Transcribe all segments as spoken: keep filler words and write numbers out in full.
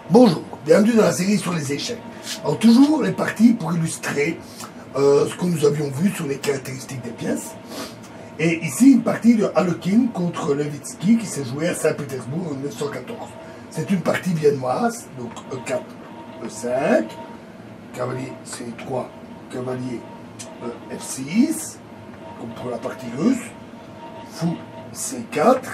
Bonjour, bienvenue dans la série sur les échecs. Alors toujours les parties pour illustrer euh, ce que nous avions vu sur les caractéristiques des pièces. Et ici une partie de Alekhine contre Levitsky qui s'est jouée à Saint-Pétersbourg en mille neuf cent quatorze. C'est une partie viennoise, donc E quatre, E cinq, cavalier C trois, cavalier E F six, comme pour la partie russe, fou C quatre,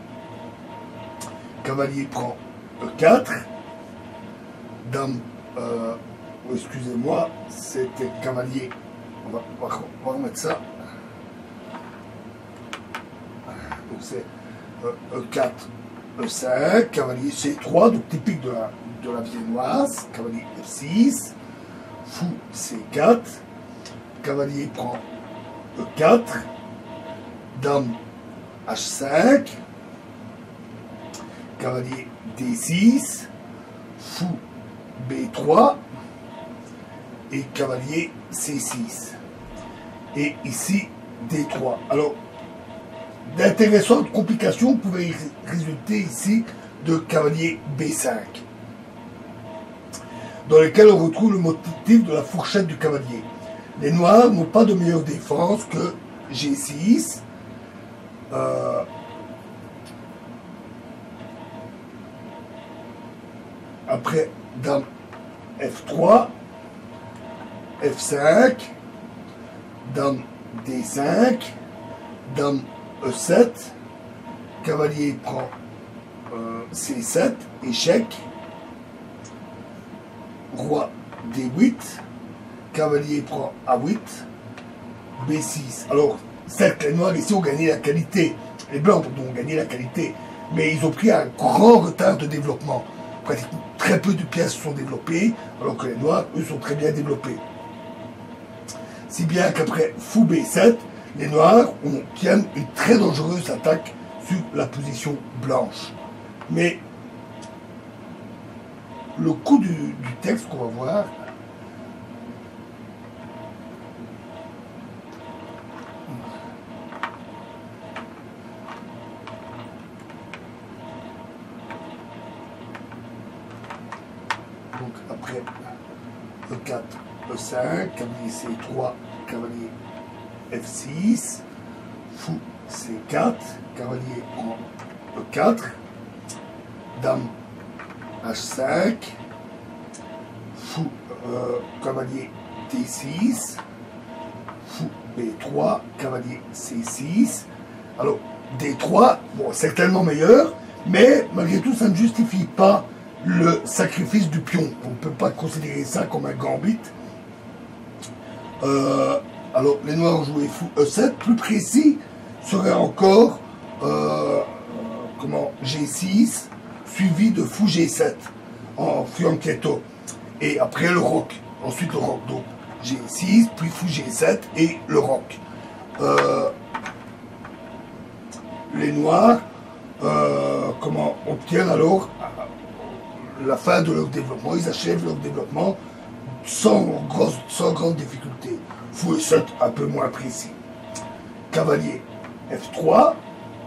cavalier prend E quatre, dame, euh, oh, excusez-moi, c'était cavalier, on va, on, va, on va remettre ça, donc c'est E quatre, E cinq, cavalier C trois, donc typique de la, de la viennoise, cavalier F six, fou C quatre, cavalier prend E quatre, dame H cinq, cavalier D six, fou B trois et cavalier C six. Et ici D trois. Alors, d'intéressantes complications pouvaient résulter ici de cavalier B cinq, dans lequel on retrouve le motif de la fourchette du cavalier. Les noirs n'ont pas de meilleure défense que G six. Euh, après dame F trois, F cinq, dame D cinq, dame E sept, cavalier prend euh, C sept, échec, roi D huit, cavalier prend A huit, B six. Alors, certes, les noirs ici ont gagné la qualité, les blancs pardon, ont gagné la qualité, mais ils ont pris un grand retard de développement. Pratiquement très peu de pièces sont développées, alors que les noirs, eux, sont très bien développés. Si bien qu'après fou B sept, les noirs obtiennent une très dangereuse attaque sur la position blanche. Mais le coup du, du texte qu'on va voir, donc après E quatre, E cinq, cavalier C trois, cavalier F six, fou C quatre, cavalier prend E quatre, dame H cinq, fou euh, cavalier D six, fou B trois, cavalier C six. Alors D trois, bon, c'est tellement meilleur, mais malgré tout ça ne justifie pas le sacrifice du pion. On ne peut pas considérer ça comme un gambit. Euh, alors les noirs ont joué fou E sept, plus précis serait encore euh, comment, G six suivi de fou G sept en fianchetto et après le roc, ensuite le roc, donc G six puis fou G sept et le roc. Euh, les noirs euh, comment obtiennent alors la fin de leur développement, ils achèvent leur développement sans, grosse, sans grande difficulté. Fou E sept un peu moins précis. Cavalier F trois.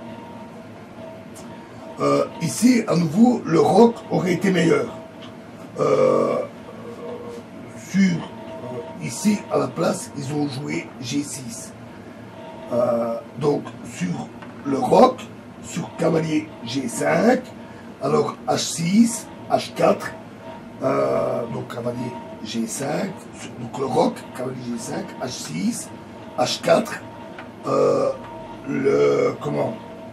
Euh, ici, à nouveau, le roc aurait été meilleur. Euh, sur, euh, ici, à la place, ils ont joué G six. Euh, donc, sur le roc, sur cavalier G cinq, alors H six, H quatre, euh, donc cavalier G cinq, donc le roc, cavalier G cinq, H six, H quatre, euh, le, comment,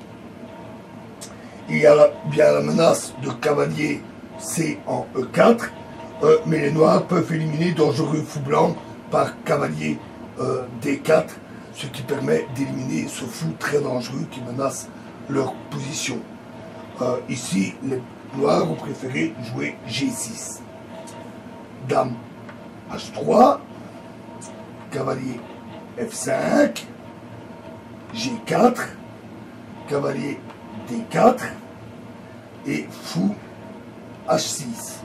il y a la, bien la menace de cavalier C en E quatre, euh, mais les noirs peuvent éliminer dangereux fou blanc par cavalier euh, D quatre, ce qui permet d'éliminer ce fou très dangereux qui menace leur position. Euh, ici, les noirs ont préféré jouer G six. Dame H trois, cavalier F cinq, G quatre, cavalier D quatre et fou H six.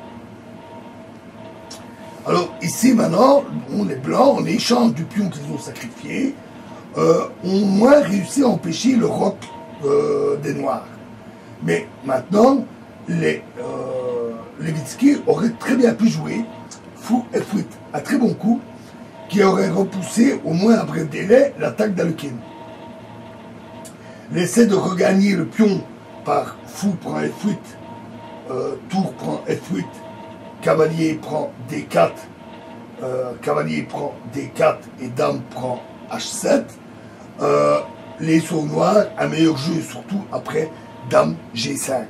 Alors ici maintenant, on les blancs, en échange du pion qu'ils ont sacrifié, euh, ont moins réussi à empêcher le roc euh, des noirs. Mais maintenant, les, euh, Levitsky aurait très bien pu jouer fou F huit, un très bon coup, qui aurait repoussé au moins à bref délai l'attaque d'Alekhine. L'essai de regagner le pion par fou prend F huit, euh, tour prend F huit, cavalier prend D quatre, euh, cavalier prend D quatre et dame prend H sept. Euh, les sourds noirs, un meilleur jeu, surtout après dame G cinq.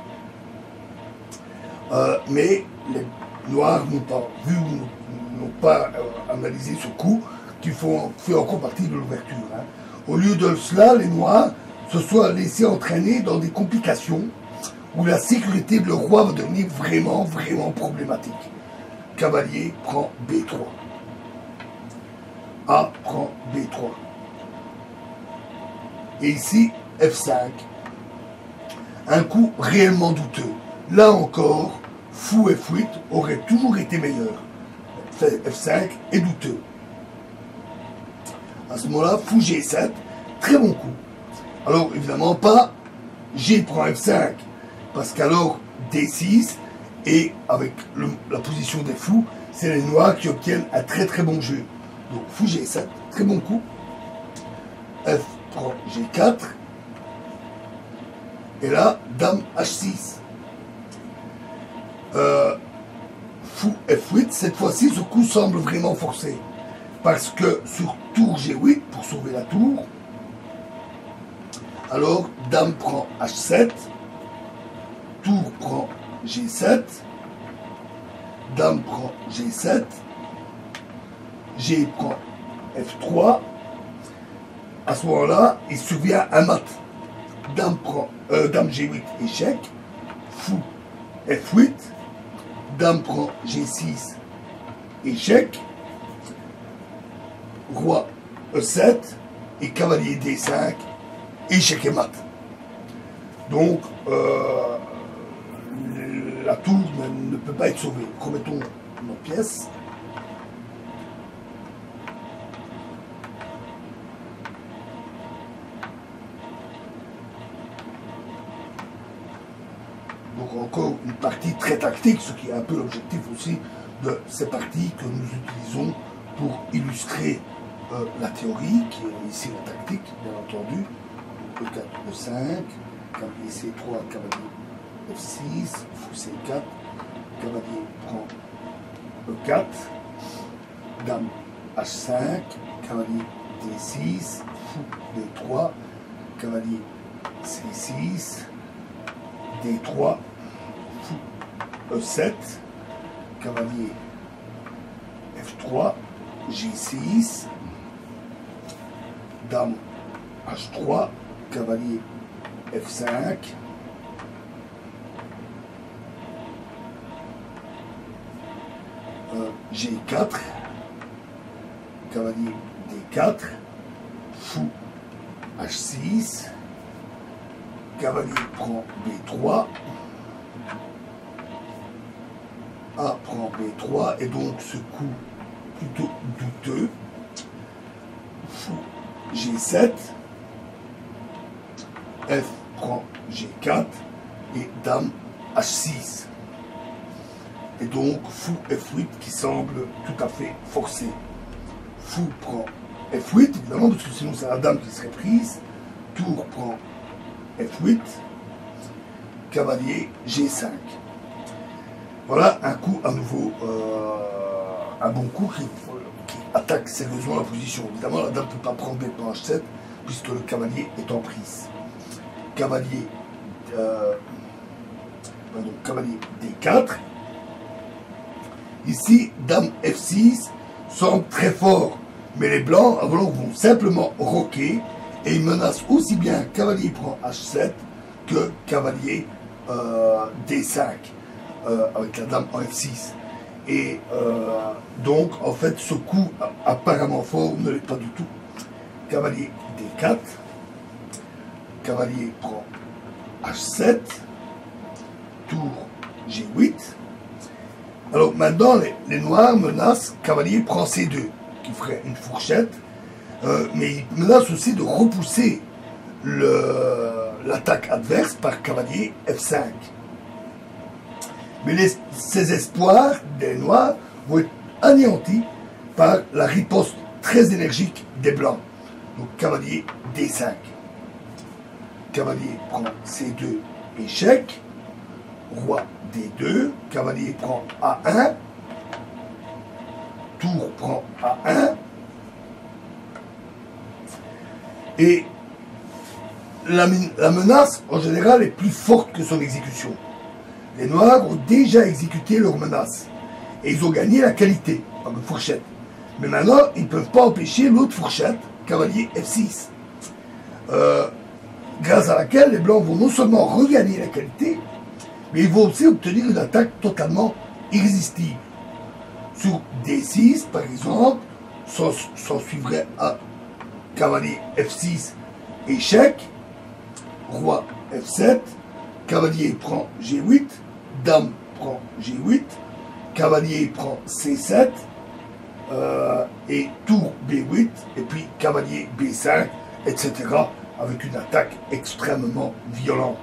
Euh, mais les noirs n'ont pas vu, n'ont pas euh, analysé ce coup qui fait encore partie de l'ouverture. Hein. Au lieu de cela, les noirs se sont laissés entraîner dans des complications où la sécurité de le roi va devenir vraiment, vraiment problématique. Cavalier prend B trois. A prend B trois. Et ici, F cinq. Un coup réellement douteux. Là encore, fou F huit aurait toujours été meilleur. F cinq est douteux. À ce moment-là, fou G sept, très bon coup. Alors, évidemment, pas G prend F cinq, parce qu'alors D six, et avec le, la position des fous, c'est les noirs qui obtiennent un très très bon jeu. Donc, fou G sept, très bon coup. F prend G quatre. Et là, dame H six. Euh, fou F huit, cette fois-ci, ce coup semble vraiment forcé. Parce que sur tour G huit, pour sauver la tour, alors dame prend H sept, tour prend G sept, dame prend G sept, G prend F trois. À ce moment-là, il survient un mat. Dame prend euh, dame G huit, échec. Fou F huit. Dame prend G six, échec. Roi E sept et cavalier D cinq, échec et mat. Donc, euh, la tour ne, ne peut pas être sauvée. Remettons nos pièces. Donc encore une partie très tactique, ce qui est un peu l'objectif aussi de ces parties que nous utilisons pour illustrer euh, la théorie, qui est ici la tactique, bien entendu. E quatre, E cinq, cavalier C trois, cavalier F six, fou C quatre, cavalier prend E quatre, dame H cinq, cavalier D six, fou D trois, cavalier C six, D trois, fou E sept, cavalier F trois, G six, dame H trois, cavalier F cinq, euh, G quatre, cavalier D quatre, fou H six, cavalier prend B trois, A prend B trois, et donc ce coup plutôt douteux, fou G sept, F prend G quatre, et dame H six. Et donc fou F huit qui semble tout à fait forcé. Fou prend F huit, évidemment, parce que sinon c'est la dame qui serait prise. Tour prend F huit, cavalier G cinq. Voilà un coup à nouveau, euh, un bon coup qui, qui attaque sérieusement la position. Évidemment, la dame ne peut pas prendre B pour H sept, puisque le cavalier est en prise. Cavalier, euh, pardon, cavalier D quatre. Ici, dame F six semble très fort, mais les blancs vont simplement roquer, et ils menacent aussi bien cavalier prend H sept que cavalier euh, D cinq, euh, avec la dame en F six. Et euh, donc, en fait, ce coup apparemment fort ne l'est pas du tout. Cavalier D quatre, cavalier prend H sept, tour G huit. Alors maintenant, les, les noirs menacent cavalier prend C deux, qui ferait une fourchette, euh, mais ils menacent aussi de repousser l'attaque adverse par cavalier F cinq. Mais les, ces espoirs des noirs vont être anéantis par la riposte très énergique des blancs. Donc cavalier D cinq. Cavalier prend C deux, échec. Roi D deux. Cavalier prend A un. Tour prend A un. Et la, la menace, en général, est plus forte que son exécution. Les noirs ont déjà exécuté leur menace. Et ils ont gagné la qualité, en une fourchette. Mais maintenant, ils ne peuvent pas empêcher l'autre fourchette, cavalier F six. Euh, grâce à laquelle les blancs vont non seulement regagner la qualité, mais ils vont aussi obtenir une attaque totalement irrésistible. Sur D six, par exemple, s'en suivrait un cavalier F six, échec, roi F sept, cavalier prend G huit, dame prend G huit, cavalier prend C sept, euh, et tour B huit, et puis cavalier B cinq, et cetera, avec une attaque extrêmement violente.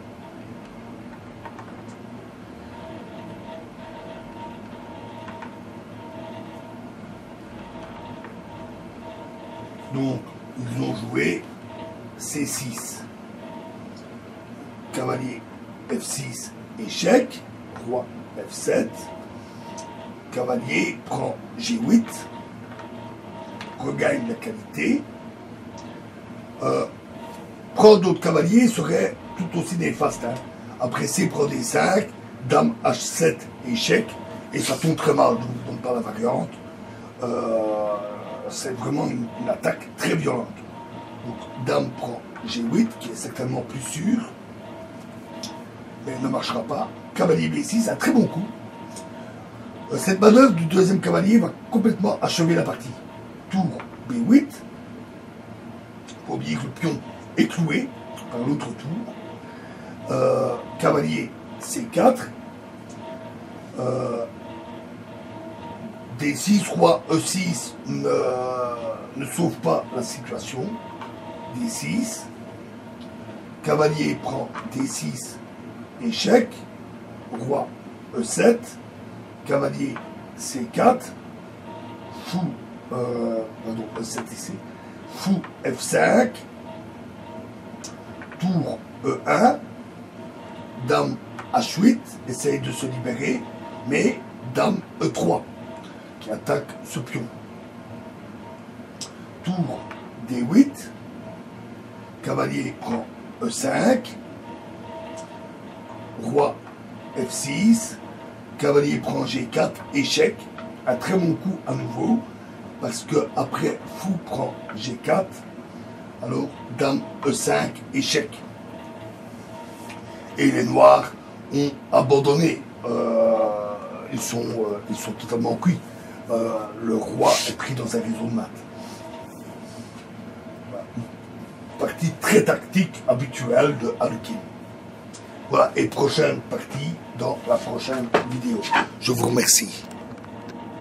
Donc, ils ont joué C six, cavalier F six, échec, roi F sept, cavalier prend G huit, regagne la qualité, euh, prendre d'autres cavaliers serait tout aussi néfaste. Hein. Après C prend D cinq, dame H sept, échec, et ça tombe très mal, je ne vous donne pas la variante. Euh, c'est vraiment une, une attaque très violente. Donc, dame prend G huit, qui est certainement plus sûr, mais elle ne marchera pas. Cavalier B six, un très bon coup. Euh, cette manœuvre du deuxième cavalier va complètement achever la partie. Tour B huit. Il faut oublier que le pion est cloué par l'autre tour. Euh, cavalier C quatre. Euh, D six, roi E six ne, ne sauve pas la situation. D six. Cavalier prend D six, échec. Roi E sept. Cavalier C quatre. Fou, euh, pardon, E sept ici. Fou F cinq. Tour E un. Dame H huit. Essaye de se libérer. Mais dame E trois. Qui attaque ce pion. Tour D huit, cavalier prend E cinq, roi F six, cavalier prend G quatre, échec, un très bon coup à nouveau, parce que après fou prend G quatre, alors dame E cinq, échec. Et les noirs ont abandonné, euh, ils, sont, euh, ils sont totalement cuits. Euh, le roi est pris dans un réseau de maths. Voilà. Partie très tactique habituelle de Harlequin. Voilà, et prochaine partie dans la prochaine vidéo. Je vous remercie.